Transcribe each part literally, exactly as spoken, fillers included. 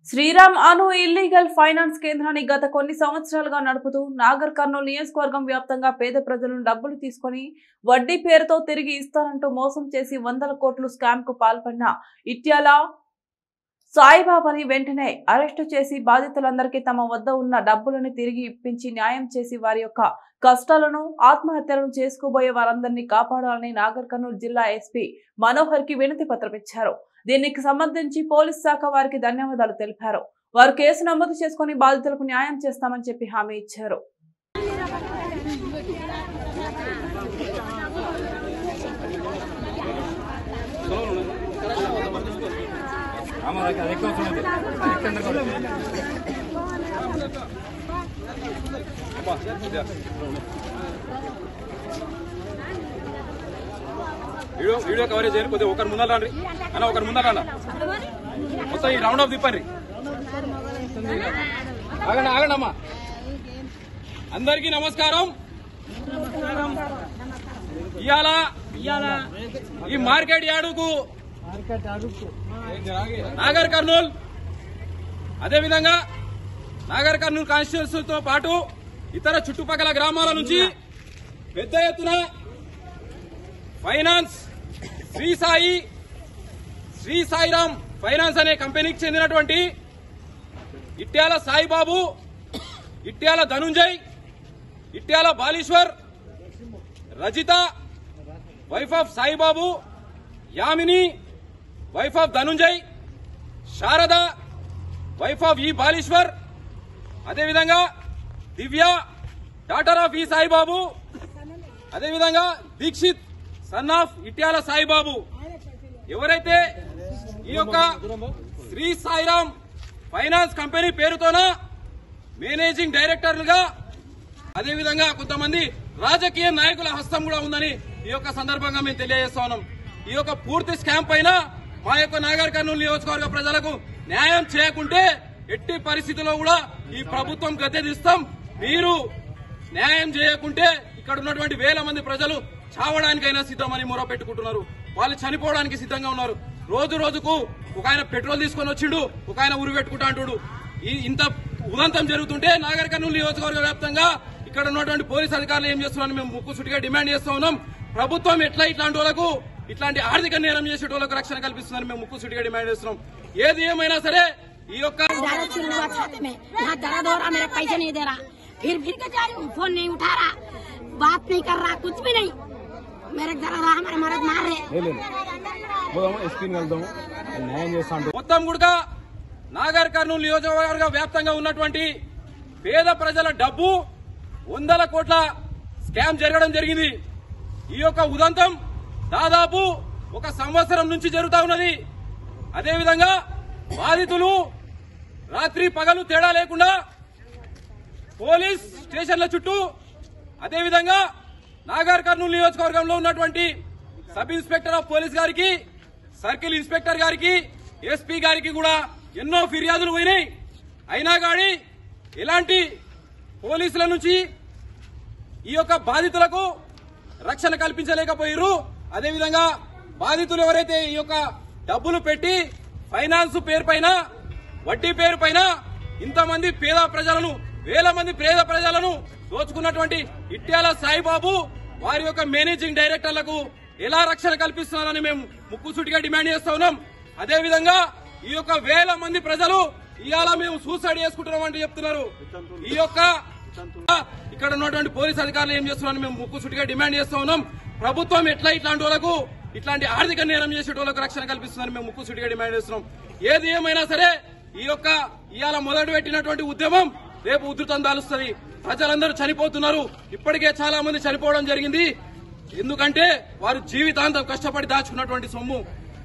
శ్రీరామ్ అను illegal finance కేంద్రాన్ని గత కొన్ని సంవత్సరాలుగా నడుపుతూ నాగర్ కర్నూలు నియోజకవర్గం వ్యాప్తంగా పేద ప్రజలను డబ్బులు తీసుకుని వడ్డీ పేరుతో తిరిగి ఇస్తానంటూ మోసం చేసి వందల కోట్లు స్కామ్ కు పాల్పడిన ఇట్యాల సాయిబాబాని వెంటనే అరెస్టు చేసి బాధితులందరికీ తమ వద్ద ఉన్న డబ్బులను తిరిగి ఇప్పించి న్యాయం చేసి వారి యొక్క కష్టాలను ఆత్మహత్యలను చేసుకోబోయే వారందరినీ కాపాడాలని నాగర్ కర్నూలు జిల్లా ఎస్పీ మనోహర్ కి వినతి పత్రం ఇచ్చారు. దీనికి సంబంధించి పోలీస్ శాఖ వారికి ధన్యవాదాలు తెలిపారు. వారు కేసు నమోదు చేసుకుని బాధితులకు న్యాయం చేస్తామని చెప్పి హామీ ఇచ్చారు. వీడియో వీడియో కవరేజ్ చేయండి. కొద్దిగా ఒకరి ముందర రండి అన్న, ఒకరి ముందర రండి. మొత్తం ఈ రౌండ్ ఆఫ్ తిప్పండి. ఆగండి ఆగండి అమ్మా. అందరికీ నమస్కారం. ఇవాళ ఈ మార్కెట్ యార్డుకు నాగర్ కర్నూల్ అదేవిధంగా నాగర్ కర్నూల్ కాన్స్టిట్యూన్సీతో పాటు ఇతర చుట్టుపక్కల గ్రామాల నుంచి పెద్ద ఎత్తున ఫైనాన్స్ శ్రీ సాయి శ్రీ సాయిరామ్ ఫైనాన్స్ అనే కంపెనీకి చెందినటువంటి Ityala Saibabu, Ityala Dhanunjay, Ityala Baleeshwar, Rajitha wife of Saibabu, Yamini wife of Dhanunjay, Sharada wife of ఈ బాలీశ్వర్, అదేవిధంగా దివ్య డాటర్ ఆఫ్ ఈ సాయిబాబు, అదేవిధంగా దీక్షిత్ సన్ ఆఫ్ ఇట్యాల సాయిబాబు ఎవరైతే ఈ యొక్క శ్రీ సాయిరామ్ ఫైనాన్స్ కంపెనీ పేరుతోన మేనేజింగ్ డైరెక్టర్లుగా అదేవిధంగా కొంతమంది రాజకీయ నాయకుల హస్తం కూడా ఉందని ఈ యొక్క సందర్భంగా మేము తెలియజేస్తా ఉన్నాం. ఈ యొక్క పూర్తి స్కామ్ పైన మా యొక్క నాగర్ కర్నూలు నియోజకవర్గ ప్రజలకు న్యాయం చేయకుంటే ఎట్టి పరిస్థితుల్లో కూడా ఈ ప్రభుత్వం గద్దెదిస్తాం. మీరు న్యాయం చేయకుంటే ఇక్కడ ఉన్నటువంటి వేల మంది ప్రజలు చావడానికైనా సిద్ధమని మొర పెట్టుకుంటున్నారు. వాళ్ళు చనిపోవడానికి సిద్ధంగా ఉన్నారు. రోజు రోజుకు ఒక ఆయన పెట్రోల్ తీసుకొని వచ్చిండు, ఒక ఆయన ఉరి పెట్టుకుంటా అంటుడు. ఈ ఇంత ఉదంతం జరుగుతుంటే నాగర్ కర్నూలు నియోజకవర్గ వ్యాప్తంగా ఇక్కడ ఉన్నటువంటి పోలీస్ అధికారులు ఏం చేస్తున్నారని మేము ముక్కుసూటిగా డిమాండ్ చేస్తా ఉన్నాం. ప్రభుత్వం ఎట్లా ఇట్లాంటి వాళ్ళకు ఇట్లాంటి ఆర్థిక నేరం చేసే వాళ్ళకు రక్షణ కల్పిస్తుందని మేము ముక్కుసూటిగా డిమాండ్ చేస్తున్నాం. ఏది ఏమైనా సరే ఈ యొక్క फिर फिर के जा रही हूँ, फोन नहीं उठा रहा, बात नहीं कर रहा, कुछ भी नहीं. मेरे घर रहा हमारे मर्द मार रहे. మొత్తం కూడా నాగర్ కర్నూలు నియోజకవర్గ వ్యాప్తంగా ఉన్నటువంటి పేద ప్రజల డబ్బు వందల కోట్ల స్కామ్ జరగడం జరిగింది. ఈ యొక్క ఉదంతం దాదాపు ఒక సంవత్సరం నుంచి జరుగుతా ఉన్నది. అదేవిధంగా బాధితులు రాత్రి పగలు తేడా లేకుండా పోలీస్ స్టేషన్ల చుట్టూ అదేవిధంగా నాగర్ కర్నూలు నియోజకవర్గంలో ఉన్నటువంటి సబ్ ఇన్స్పెక్టర్ ఆఫ్ పోలీస్ గారికి, సర్కిల్ ఇన్స్పెక్టర్ గారికి, ఎస్పీ గారికి కూడా ఎన్నో ఫిర్యాదులు పోయినాయి. అయినా కానీ ఎలాంటి పోలీసుల నుంచి ఈ యొక్క బాధితులకు రక్షణ కల్పించలేకపోయారు. అదేవిధంగా బాధితులు ఎవరైతే ఈ యొక్క డబ్బులు పెట్టి ఫైనాన్స్ పేరు పైన వడ్డీ పేరు పైన ఇంతమంది పేద ప్రజలను వేల మంది పేద ప్రజలను దోచుకున్నటువంటి ఇట్యాల సాయిబాబు వారి యొక్క మేనేజింగ్ డైరెక్టర్లకు ఎలా రక్షణ కల్పిస్తున్నారని మేము ముక్కుసూటిగా డిమాండ్ చేస్తా ఉన్నాం. అదేవిధంగా ఈ యొక్క వేల మంది ప్రజలు ఇవాళ మేము సూసైడ్ చేసుకుంటున్నామంటే చెప్తున్నారు. ఈ యొక్క ఇక్కడ ఉన్నటువంటి పోలీస్ అధికారులు ఏం చేస్తున్నారని మేము ముక్కుసూటిగా డిమాండ్ చేస్తా ఉన్నాం. ప్రభుత్వం ఎట్లా ఇట్లాంటి వాళ్ళకు ఇట్లాంటి ఆర్థిక నేరం చేసే వాళ్ళకు రక్షణ కల్పిస్తుందని మేము ముక్కుసూటిగా డిమాండ్ చేస్తున్నాం. ఏది ఏమైనా సరే ఈ యొక్క ఇవాళ మొదలు పెట్టినటువంటి ఉద్యమం రేపు ఉధృతం దాలుస్తుంది. ప్రజలందరూ చనిపోతున్నారు. ఇప్పటికే చాలా మంది చనిపోవడం జరిగింది. ఎందుకంటే వారు జీవితాంతం కష్టపడి దాచుకున్నటువంటి సొమ్ము.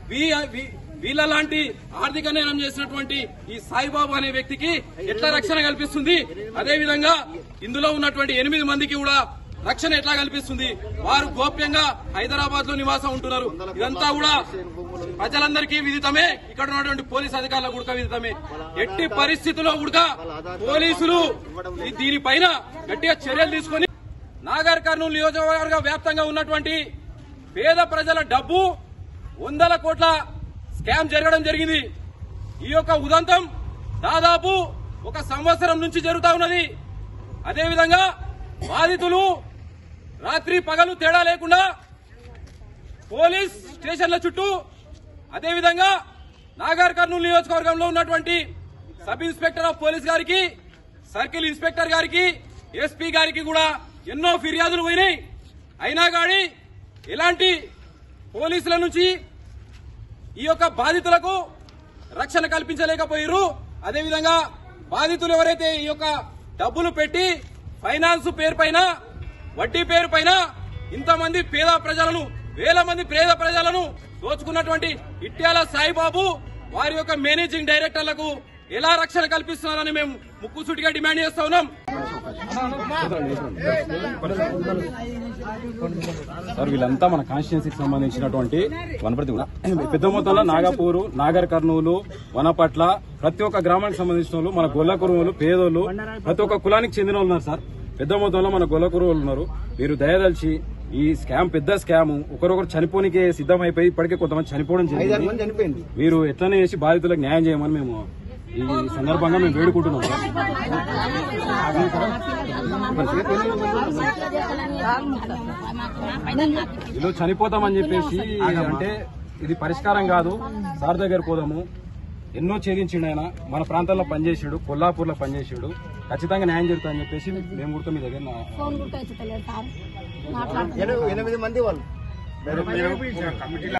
వీళ్ళ లాంటి ఆర్థిక నేరం చేసినటువంటి ఈ సాయిబాబు అనే వ్యక్తికి ఎట్లా రక్షణ కల్పిస్తుంది? అదేవిధంగా ఇందులో ఉన్నటువంటి ఎనిమిది మందికి కూడా రక్షణ ఎట్లా కల్పిస్తుంది? వారు గోప్యంగా హైదరాబాద్ లో నివాసం ఉంటున్నారు. ఇదంతా కూడా ప్రజలందరికీ విదితమే, ఇక్కడ ఉన్నటువంటి పోలీస్ అధికారులకు కూడా విదితమే. ఎట్టి పరిస్థితుల్లో కూడా పోలీసులు దీనిపైన గట్టిగా చర్యలు తీసుకుని నాగర్ కర్నూలు నియోజకవర్గ వ్యాప్తంగా ఉన్నటువంటి పేద ప్రజల డబ్బు వందల కోట్ల స్కామ్ జరగడం జరిగింది। ఈ యొక్క ఉదంతం దాదాపు ఒక సంవత్సరం నుంచి జరుగుతా ఉన్నది. అదేవిధంగా బాధితులు రాత్రి పగలు తేడా లేకుండా పోలీస్ స్టేషన్ల చుట్టూ, అదేవిధంగా నాగర్ కర్నూలు నియోజకవర్గంలో ఉన్నటువంటి సబ్ ఇన్స్పెక్టర్ ఆఫ్ పోలీస్ గారికి, సర్కిల్ ఇన్స్పెక్టర్ గారికి, ఎస్పీ గారికి కూడా ఎన్నో ఫిర్యాదులు పోయినాయి. అయినా కానీ ఎలాంటి పోలీసుల నుంచి ఈ యొక్క బాధితులకు రక్షణ కల్పించలేకపోయారు. అదేవిధంగా బాధితులు ఎవరైతే ఈ యొక్క డబ్బులు పెట్టి ఫైనాన్స్ పేరు పైన, వడ్డీ పేరు పైన ఇంతమంది పేద ప్రజలను, వేల మంది పేద ప్రజలను దోచుకున్నటువంటి ఇట్యాల సాయిబాబు వారి యొక్క మేనేజింగ్ డైరెక్టర్లకు ఎలా రక్షణ కల్పిస్తున్నారని మేము ముక్కుసూటిగా డిమాండ్ చేస్తా ఉన్నాం. సార్, వీళ్ళంతా మన కాన్స్టిట్యున్సీకి సంబంధించినటువంటి వనపర్తి కూడా పెద్ద మొత్తంలో నాగపూరు, నాగర్ కర్నూలు, వనపట్ల ప్రతి ఒక్క గ్రామానికి సంబంధించిన వాళ్ళు, మన గొల్ల కురువులు, పేదోళ్ళు, ప్రతి ఒక్క కులానికి చెందిన వాళ్ళు ఉన్నారు సార్. పెద్ద మొత్తంలో మన గొల్ల కురువులు ఉన్నారు. మీరు దయదలిచి ఈ స్కామ్ పెద్ద స్కామ్ ఒకరొకరు చనిపోనికే సిద్ధం అయిపోయి ఇప్పటికే కొంతమంది చనిపోవడం జరిగింది. మీరు ఎట్లనే చేసి బాధితులకు న్యాయం చేయమని మేము ఈ సందర్భంగా మేము వేడుకుంటున్నాం. వీళ్ళు చనిపోతామని చెప్పేసి అంటే ఇది పరిష్కారం కాదు. సార్ దగ్గర పోదాము. ఎన్నో ఛేదించిండు ఆయన. మన ప్రాంతాల్లో పనిచేసాడు, కొల్లాపూర్లో పనిచేసాడు. ఖచ్చితంగా న్యాయం జరుగుతుందని చెప్పేసి మేము కూడా మీ దగ్గర ఎనిమిది మంది వాళ్ళు